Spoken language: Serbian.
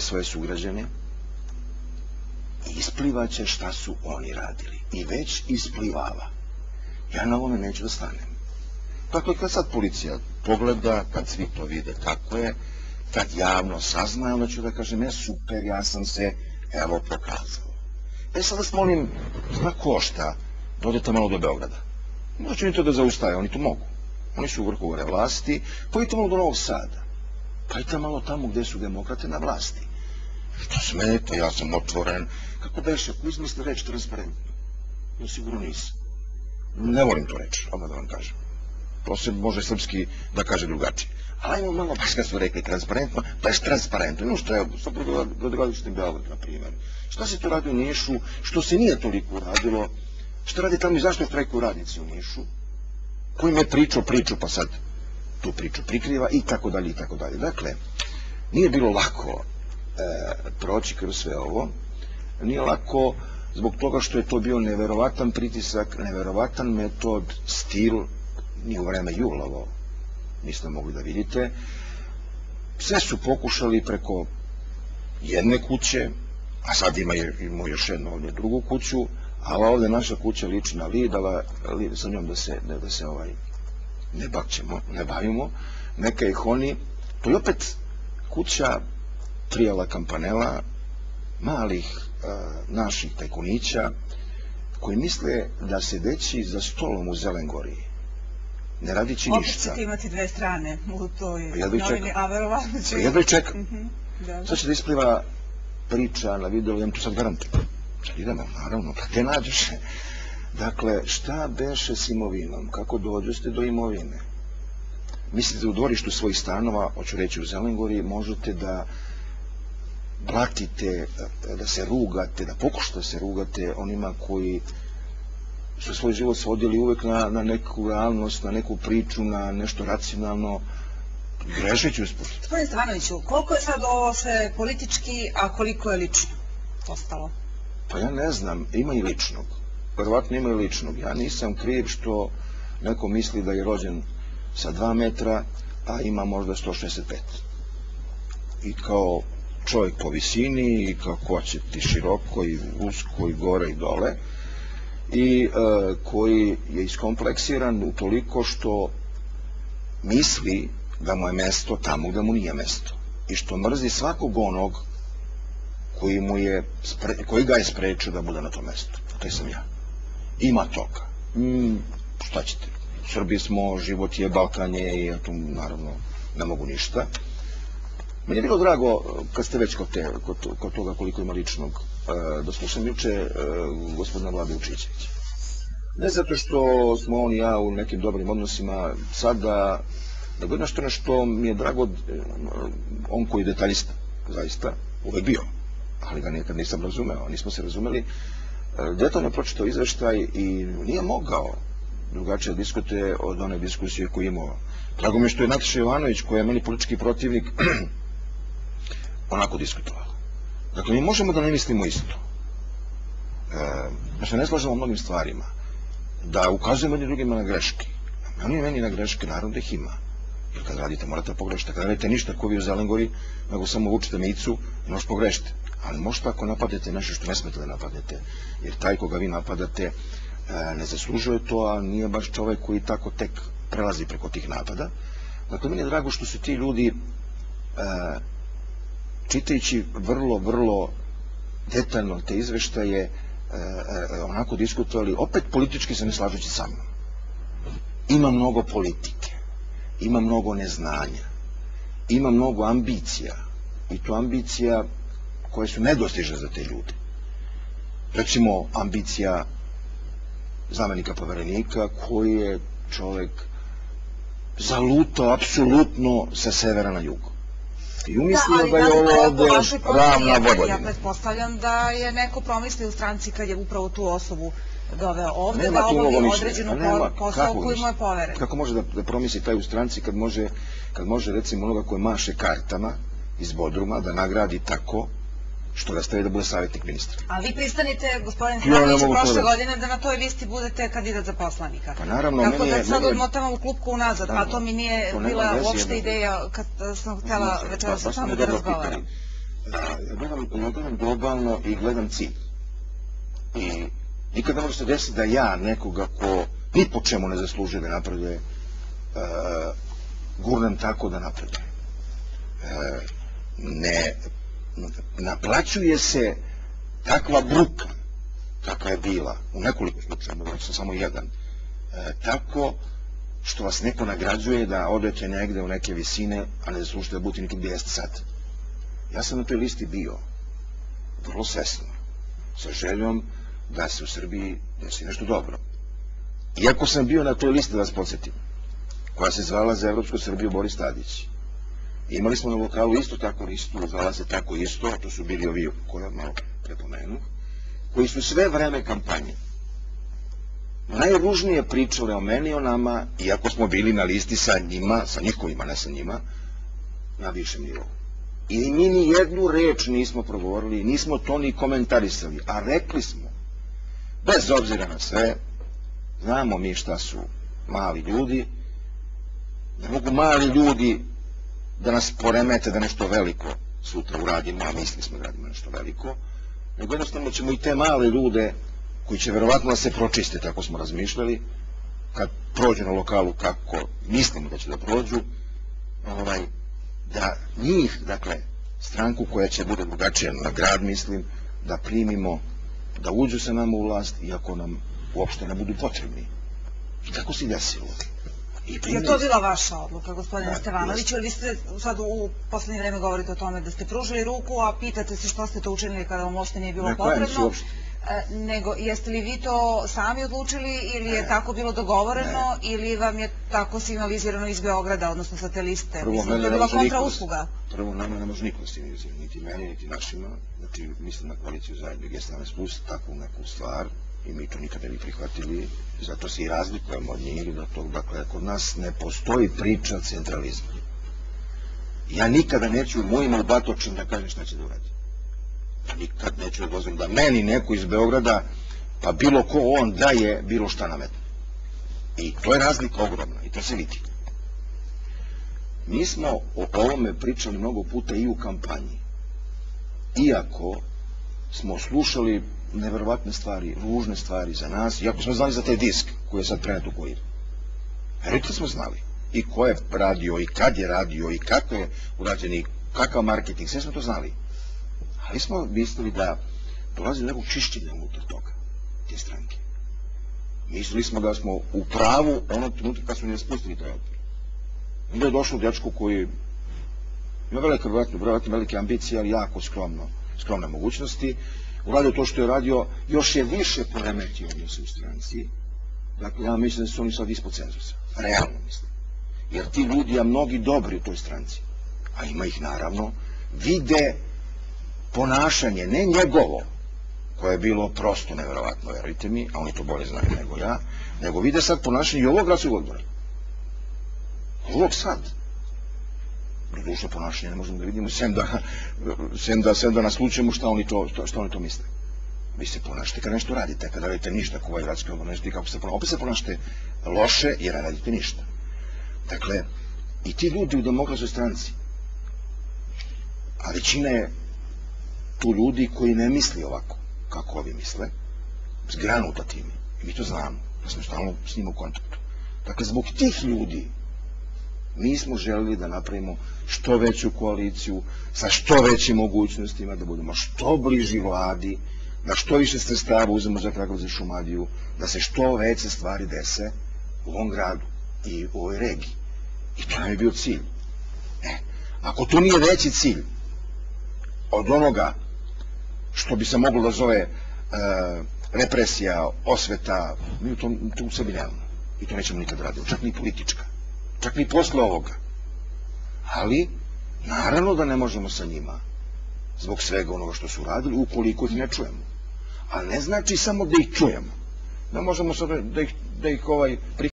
svoje sugrađane i isplivaće šta su oni radili. I već isplivava. Ja na ovome neću da stanem. Dakle, kad sad policija pogleda, kad svi to vide kako je, kad javno sazna, onda ću da kažem, super, ja sam se, evo, pokazao. Sad vas molim, zna košta, da odete malo do Beograda. Možda će oni to da zaustaju, oni to mogu. Oni su u vrhu gore vlasti, pa idite malo do Novog Sada. Pa idite malo tamo gde su demokrate na vlasti. Što smeta, ja sam otvoren. Kako beše, ako izmisli reč transparentno? Ja sigurno nisam. Ne volim to reći, odmah da vam kažem. To se može srpski da kaže drugačije. Ali ajmo malo, baš kad su rekli transparentno, to je transparentno. No što je, sa brodogradilištem Beograd, na primjer. Šta se to radi u Nišu, što se nije toliko uradilo, šta radi tamo i zašto štrajkuju radnici u Nišu, koji me priču, pa sad tu priču prikriva i tako dalje i tako dalje. Dakle, nije bilo lako proći kroz sve ovo, nije lako zbog toga što je to bio neverovatan pritisak, neverovatan metod, stil, ni u vreme Julovo, niste mogli da vidite. Sve su pokušali preko jedne kuće, a sad imamo još jednu ovdje drugu kuću, a ovdje naša kuća liči na Lid, ali sa njom da se ne bavimo, neka ih oni, to je opet kuća Trijala Kampanela, malih naših tajkunića, koji misle da sedeći za stolom u Zelengori, ne radići ništa. Opet ćete imati dve strane u toj novini, a verovatno će... Jedva i čekam. Sad će da ispliva priča na videu, ja vam to sad garantujem. Sad idemo, naravno, pa te nađeš. Dakle, šta beše s imovinom? Kako dođete do imovine? Mislite u dvorištu svojih stanova, hoću reći u Zelengori, možete da blatite, da se rugate, da pokušate da se rugate onima koji su svoj život svodili uvek na neku realnost, na neku priču, na nešto racionalno. Grešeći usput. Gospodin Stevanoviću, koliko je sad ovo sve politički, a koliko je lično ostalo? Pa ja ne znam, ima i ličnog. Verovatno ima i ličnog. Ja nisam kriv što neko misli da je rođen sa 2 metra, a ima možda 165. I kao čovjek po visini, i kako će ti široko i usko i gore i dole, i koji je iskompleksiran utoliko što misli da mu je mesto tamo gde mu nije mesto. I što mrzi svakog onog koji ga je sprečio da bude na tom mestu. To sam ja. Ima toga. Šta ćete? U Srbiji smo, život je, Balkan je i ja tu naravno ne mogu ništa. Meni je bilo drago, kad ste već kod toga koliko ima ličnog, da slušam juče gospodina Vlade Vučićevića. Ne zato što smo on i ja u nekim dobrim odnosima sada, nego nešto mi je drago, on koji je detaljista, zaista, uvek bio, ali ga nikad nisam razumeo, nismo se razumeli, detaljno pročitao izveštaj i nije mogao drugačije diskutuje od one diskusije koju imao. Drago mi je što je Nataša Jovanović, koja je meni politički protivnik, onako diskutovala. Dakle, mi možemo da ne mislimo isto. Da se ne slažemo o mnogim stvarima. Da ukazujemo jedni drugima na greške. Oni meni na greške, naravno da ih ima. Jer kad radite, morate pogrešiti. Kad radite ništa ko vi u Zelengori, nego samo vučete micu, možete pogrešiti. Ali možete ako napadete nešto što ne smete da napadete, jer taj koga vi napadate ne zaslužuje to, a nije baš čovek koji tako tek prelazi preko tih napada. Dakle, meni je drago što su ti ljudi čitajući vrlo detaljno te izveštaje onako diskutovali, opet politički se ne slažući sa mnom. Ima mnogo politike, ima mnogo neznanja, ima mnogo ambicija, i to ambicija koje su nedostižne za te ljude. Recimo, ambicija zamenika poverenika, koji je čovek zalutao apsolutno sa severa na jugu. I umislio da je ovo ovde ravna Vojvodina. Ja pretpostavljam da je neko promislio u stranci kad je upravo tu osobu doveo ovde, da obavi određenu posao koju mu je poveren. Kako može da promisli taj u stranci kad može recimo onoga koje maše kartama iz Bodruma da nagradi tako što ga stavi da bude savjetnik ministra. A vi pristanite, gospodin Stevanović, prošle godine da na toj listi budete kandidat za poslanika. Pa naravno, tako da sad odmotamo u klupku unazad, a to mi nije bila uopšte ideja kad sam htjela večera sa vama da razgovaram. gledam globalno i gledam cilj. I nikada ne može se desiti da ja nekoga ko ni po čemu ne zaslužuje da napreduje, gurnem tako da napreduje. Ne naplaćuje se takva bruka, kakva je bila, u nekoliko slučajeva, znači samo jedan, tako što vas neko nagrađuje da odete negde u neke visine, a ne zaslužite da budete ni tu gdje jeste sad. Ja sam na toj listi bio vrlo svesno, sa željom da se u Srbiji desi nešto dobro. Iako sam bio na toj listi, da vas podsjetim, koja se zvala za Evropsku Srbiju Boris Tadić. Imali smo na lokalu isto tako listu, zvala se tako isto, to su bili ovi koje malo prepomenu, koji su sve vreme kampanje najružnije pričale o meni i o nama, iako smo bili na listi sa njima, sa njihovima, ne sa njima, na višem nivou. I mi ni jednu reč nismo progovorili, nismo to ni komentarisali, a rekli smo, bez obzira na sve, znamo mi šta su mali ljudi, ne mogu mali ljudi da nas poremete da nešto veliko sutra uradimo, a mislili smo da radimo nešto veliko, nego jednostavno ćemo i te male ljude, koji će verovatno da se pročiste, tako smo razmišljali, kad prođu na lokalu kako mislimo da će da prođu, da njih, dakle, stranku koja će bude drugačija na grad, mislim, da primimo, da uđu sa nama u vlast, iako nam uopšte ne budu potrebni. I tako se i desilo. Je to bila vaša odluka, gospodine Stevanović, ili vi ste sad u poslednje vreme govorite o tome da ste pružili ruku, a pitate se što ste to učinili kada vam uopšte nije bilo potrebno? Nego, jeste li vi to sami odlučili ili je tako bilo dogovoreno ili vam je tako signalizirano iz Beograda, odnosno sa te liste? Mislim, to je bila kontrausluga. Prvo, nama ne može niko signalizirati, niti meni, niti našima. Znači, mislim na koaliciju zajedno G17+, takvu neku stvar, i mi to nikada ne prihvatili, zato se i razlikujemo od njih, dakle, kod nas ne postoji priča centralizma. Ja nikada neću u mojim albatočima da kažem šta će da uradi. Nikad neću da dozvolim da meni neko iz Beograda, pa bilo ko on daje bilo šta nametne. I to je razlika ogromna, i to se vidi. Mi smo o ovome pričali mnogo puta i u kampanji. Iako smo slušali neverovatne stvari, ružne stvari za nas, iako smo znali za taj disk koji je sad prenet u Koiru. Rekli smo znali. I ko je radio, i kad je radio, i kako je urađen, i kakav marketing, sve smo to znali. Ali smo mislili da dolazi do nekog čišćenja unutar toga, te stranke. Mislili smo da smo u pravu onog trenutka kad smo ne spustili taj odbor. Onda je došlo dečko koji ima velike ambicije, ali jako skromne mogućnosti. Uradio to što je radio, još je više poremetio odnose u stranci. Dakle, ja mislim da su oni sad ispod cenzusa. Realno mislim. Jer ti ljudi, a mnogi dobri u toj stranci, a ima ih naravno, vide ponašanje, ne njegovo, koje je bilo prosto neverovatno, verujte mi, a oni to bolje znaju nego ja, nego vide sad ponašanje i ovog gradskog odbora. Ovog sad. Doduše ponašanje ne možemo da vidimo, sem da naslučujemo šta oni to misle. Vi se ponašate kada nešto radite, kada radite ništa, ako ovaj gradski odbor nešto i kako se ponašate. Opet se ponašate loše jer ne radite ništa. Dakle, i ti ljudi u Demokratskoj stranci, a većina je tu ljudi koji ne misli ovako, kako ovi misle, zgranuta time. I mi to znamo, da smo stalno s njima u kontaktu. Dakle, zbog tih ljudi mi smo želeli da napravimo što veću koaliciju, sa što većim mogućnostima, da budemo što bliži vladi, da što više sredstava uzmemo za Kragujevac i Šumadiju, da se što veće stvari dese u ovom gradu i u ovoj regiji. I to nam je bio cilj. Ako to nije veći cilj od onoga što bi se moglo da zove represija, osveta, mi to u sebi nemamo. I to nećemo nikad raditi, čak ni politička. Čak ni posle ovoga. Ali, naravno da ne možemo sa njima, zbog svega onoga što su radili, ukoliko ih ne čujemo. Ali ne znači samo da ih čujemo. Ne možemo da ih